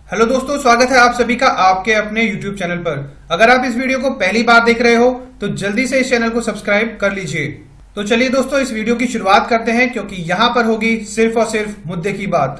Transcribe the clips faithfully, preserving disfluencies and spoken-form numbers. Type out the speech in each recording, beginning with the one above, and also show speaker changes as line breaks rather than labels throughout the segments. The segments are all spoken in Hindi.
हेलो दोस्तों, स्वागत है आप सभी का आपके अपने यूट्यूब चैनल पर। अगर आप इस वीडियो को पहली बार देख रहे हो तो जल्दी से इस चैनल को सब्सक्राइब कर लीजिए। तो चलिए दोस्तों, इस वीडियो की शुरुआत करते हैं, क्योंकि यहाँ पर होगी सिर्फ और सिर्फ मुद्दे की बात।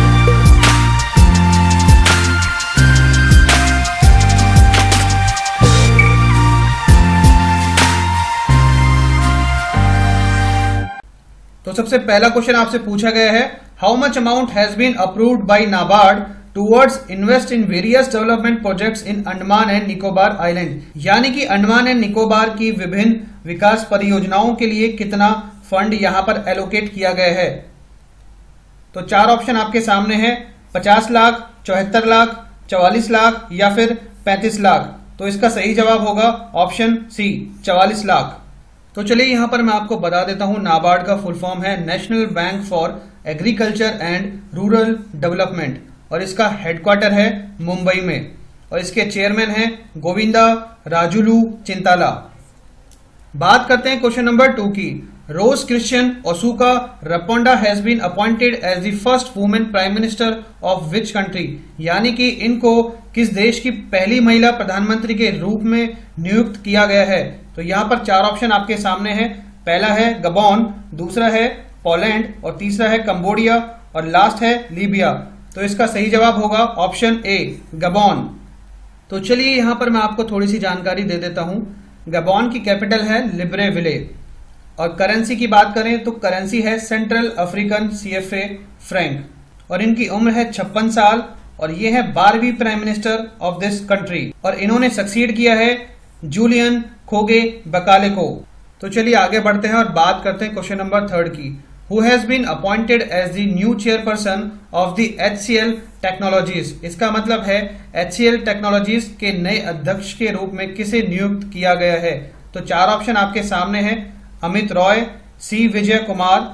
तो सबसे पहला क्वेश्चन आपसे पूछा गया है, how much amount has been approved by NABARD towards invest in various development projects in Andaman and Nicobar island. यानी कि अंडमान एंड निकोबार की विभिन्न विकास परियोजनाओं के लिए कितना फंड यहां पर एलोकेट किया गया है। तो चार ऑप्शन आपके सामने है, पचास लाख, चौहत्तर लाख, चौवालीस लाख या फिर पैंतीस लाख। तो इसका सही जवाब होगा ऑप्शन सी, चौवालीस लाख। तो चलिए यहां पर मैं आपको बता देता हूं, नाबार्ड का फुल फॉर्म है national bank for agriculture and rural development और इसका हेडक्वार्टर है मुंबई में और इसके चेयरमैन हैं गोविंदा राजुलू चिंताला। बात करते हैं क्वेश्चन नंबर टू की। Rose Christiane Ossouka Raponda has been appointed as the first women prime minister of which country. यानी कि इनको किस देश की पहली महिला प्रधानमंत्री के रूप में नियुक्त किया गया है। तो यहां पर चार ऑप्शन आपके सामने हैं। पहला है गबोन, दूसरा है पोलैंड और तीसरा है कंबोडिया और लास्ट है लीबिया। तो इसका सही जवाब होगा ऑप्शन ए, गबोन। तो चलिए यहां पर मैं आपको थोड़ी सी जानकारी दे देता हूं। गबोन की कैपिटल है लिब्रेविले और करेंसी की बात करें तो करेंसी है सेंट्रल अफ्रीकन सीएफए फ्रैंक और इनकी उम्र है छप्पन साल और ये है बारहवीं prime minister of this country और इन्होंने सक्सीड किया है जूलियन खोगे बकाले को। तो चलिए आगे बढ़ते हैं और बात करते हैं क्वेश्चन नंबर थर्ड की। Who has been appointed as the new chairperson of the H C L Technologies। इसका मतलब है H C L Technologies के नए अध्यक्ष के रूप में किसे नियुक्त किया गया है। तो चार ऑप्शन आपके सामने हैं, अमित रॉय, सी विजय कुमार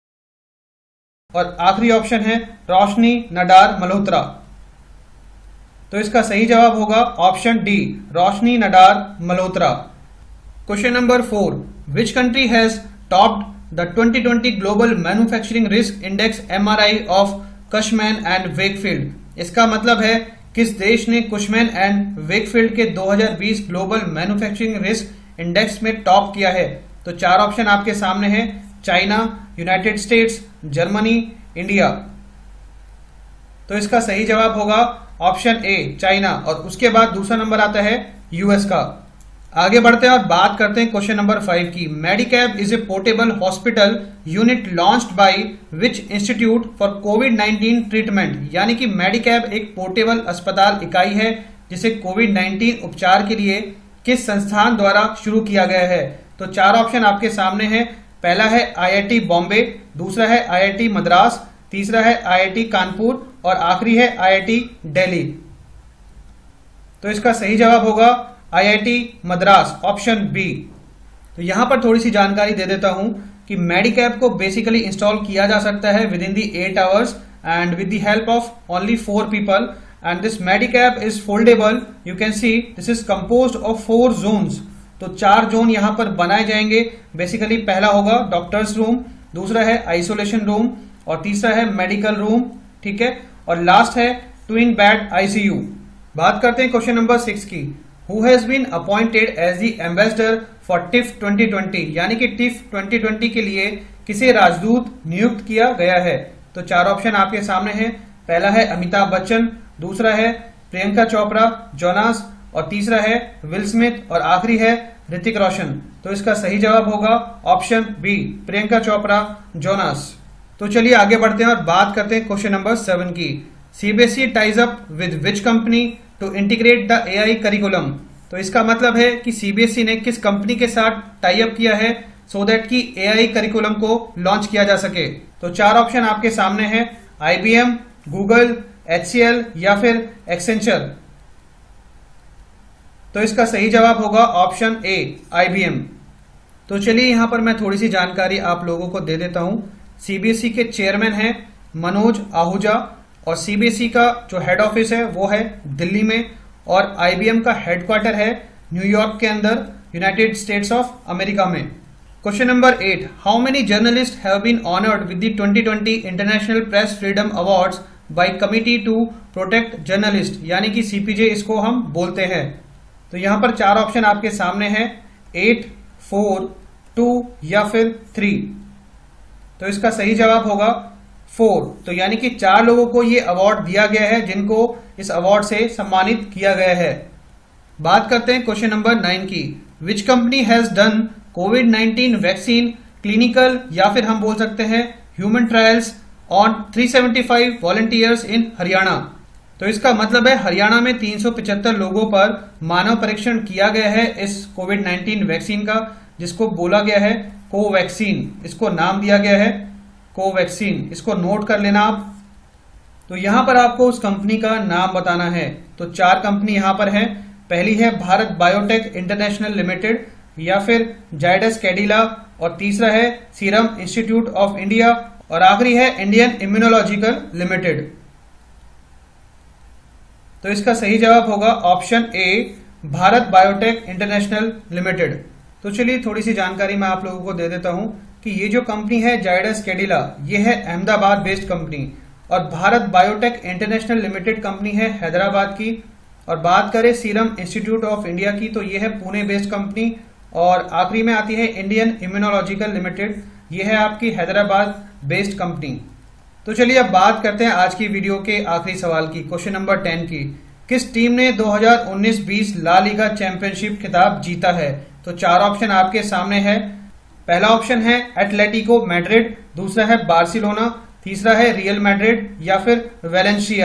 और आखिरी ऑप्शन है रोशनी नडार मल्होत्रा। तो इसका सही जवाब होगा option D, Roshni Nadar Malhotra. Question number four, which country has topped the twenty twenty global manufacturing risk index M R I of Cushman and Wakefield. इसका मतलब है किस देश ने कुशमैन एंड वेकफील्ड के दो हज़ार बीस ग्लोबल मैन्युफैक्चरिंग रिस्क इंडेक्स में टॉप किया है। तो चार ऑप्शन आपके सामने हैं, China, United States, Germany, India. तो इसका सही जवाब होगा ऑप्शन ए, चाइना और उसके बाद दूसरा नंबर आता है यूएस का। आगे बढ़ते हैं और बात करते हैं क्वेश्चन नंबर फाइव की। Medicab is a portable hospital unit launched by which institute for COVID nineteen treatment. यानी कि मेडिकैब एक पोर्टेबल अस्पताल इकाई है जिसे कोविड नाइनटीन उपचार के लिए किस संस्थान द्वारा शुरू किया गया है। तो चार ऑप्शन आपके सामने हैं। पहला है आईआईटी बॉम्बे, दूसरा है आईआईटी मद्रास, तीसरा है आईआईटी कानपुर और आखिरी है आईआईटी दिल्ली। तो इसका सही जवाब होगा आईआईटी मद्रास, ऑप्शन बी। तो यहां पर थोड़ी सी जानकारी दे देता हूं कि मेडिकैब को बेसिकली इंस्टॉल किया जा सकता है within the eight hours and with the help of only four people and this Medicab is foldable. You can see this is composed of four zones. तो चार जोन यहां पर बनाए जाएंगे। बेसिकली पहला होगा डॉक्टर्स रूम, दूसरा है आइसोलेशन रूम और तीसरा है मेडिकल रूम, ठीक है, और लास्ट है ट्विन बेड आईसीयू। बात करते हैं क्वेश्चन नंबर सिक्स की। Who has been appointed as the ambassador for TIFF twenty twenty. यानी कि टिफ ट्वेंटी ट्वेंटी के लिए किसे राजदूत नियुक्त किया गया है। तो चार ऑप्शन आपके सामने हैं। पहला है अमिताभ बच्चन, दूसरा है प्रियंका चोपड़ा जोनास और तीसरा है विल स्मिथ और आखिरी है ऋतिक रोशन। तो इसका सही जवाब होगा option B, Priyanka Chopra Jonas. तो चलिए आगे बढ़ते हैं और बात करते हैं क्वेश्चन नंबर सेवन की। CBSE ties up with which company to integrate the AI curriculum. तो इसका मतलब है कि सीबीएसई ने किस कंपनी के साथ टाई अप किया है सो दैट कि एआई करिकुलम को लॉन्च किया जा सके। तो चार ऑप्शन आपके सामने हैं, आईबीएम, गूगल, एचसीएल या फिर एक्सेंचर। तो इसका सही जवाब होगा ऑप्शन ए, आईबीएम। तो चलिए यहां पर मैं थोड़ी सी जानकारी आप लोगों को दे देता हूं। सीबीएसई के चेयरमैन हैं मनोज आहूजा और सीबीएसई का जो हेड ऑफिस है वो है दिल्ली में और आईबीएम का हेडक्वार्टर है न्यूयॉर्क के अंदर, यूनाइटेड स्टेट्स ऑफ अमेरिका में। Question number eight, how many journalist have been honoured with the twenty twenty international press freedom awards by Committee to protect journalist, यानी कि सीपीजे इसको हम बोलते हैं। तो यहां पर चार ऑप्शन आपके सामने हैं, एट, फोर, टू या फिर थ्री। तो इसका सही जवाब होगा फोर। तो यानी कि चार लोगों को ये अवार्ड दिया गया है जिनको इस अवार्ड से सम्मानित किया गया है। बात करते हैं क्वेश्चन नंबर नाइन की। Which company has done COVID nineteen vaccine clinical या फिर हम बोल सकते हैं human trials on three seventy five volunteers in Haryana. तो इसका मतलब है हरियाणा में तीन सौ पचहत्तर लोगों पर मानव परीक्षण किया गया है इस कोविड नाइनटीन वैक्सीन का, जिसको बोला गया है कोवैक्सीन। इसको नाम दिया गया है कोवैक्सीन, इसको नोट कर लेना आप। तो यहां पर आपको उस कंपनी का नाम बताना है। तो चार कंपनी यहां पर है। पहली है भारत बायोटेक इंटरनेशनल लिमिटेड या फिर जायडस कैडिला, और तीसरा है सीरम इंस्टीट्यूट ऑफ इंडिया, और आखिरी है इंडियन इम्यूनोलॉजिकल लिमिटेड। तो इसका सही जवाब होगा option A, Bharat Biotech International Limited. तो चलिए थोड़ी सी जानकारी मैं आप लोगों को दे देता हूं कि ये जो कंपनी है जायडस कैडिला, ये है अहमदाबाद बेस्ड कंपनी, और Bharat Biotech International Limited company है हैदराबाद की। और बात करें सीरम इंस्टीट्यूट ऑफ इंडिया की, तो ये है पुणे बेस्ड कंपनी, और आखिरी में आती है इंडियन इम्यूनोलॉजिकल लिमिटेड, ये है आपकी हैदराबाद बेस्ड कंपनी। तो चलिए अब बात करते हैं आज की वीडियो के आखिरी सवाल की, क्वेश्चन नंबर टेन की। किस टीम ने दो हज़ार उन्नीस बीस ला लीगा चैंपियनशिप खिताब जीता है? तो चार ऑप्शन आपके सामने है। पहला ऑप्शन है एटलेटिको मैड्रिड, दूसरा है बार्सिलोना, तीसरा है रियल मैड्रिड या फिर वेलेंसिया।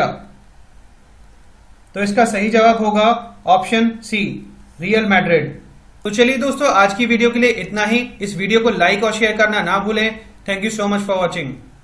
तो इसका सही जवाब होगा ऑप्शन सी, रियल मैड्रिड। तो चलिए दोस्तों, आज की वीडियो के लिए इतना ही। इस वीडियो को लाइक और शेयर करना ना भूलें। Thank you so much for watching.